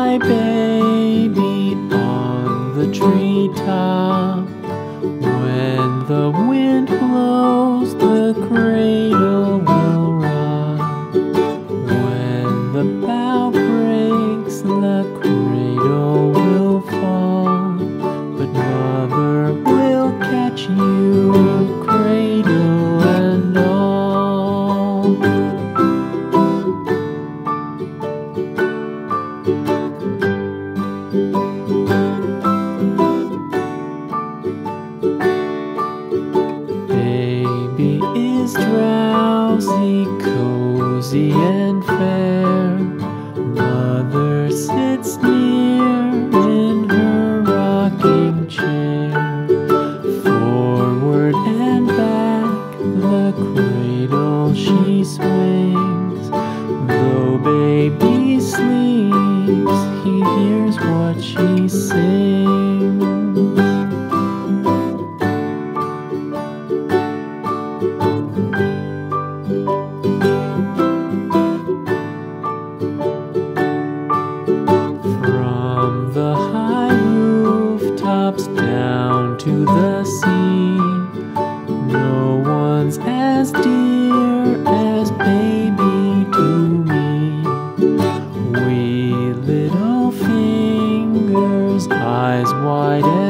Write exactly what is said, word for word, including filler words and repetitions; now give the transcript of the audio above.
my baby on the treetop. When the wind blows, the cradle will rock. When the bough breaks, the cradle will fall. But mother will catch you, cradle and all. Baby is drowsy, cozy and fair. Mother sits near in her rocking chair. Forward and back the cradle she swings. Though baby sleeps, he hears what she sings. From the high rooftops down to the sea, no one's as dear as baby to me. Wee little fingers, eyes wide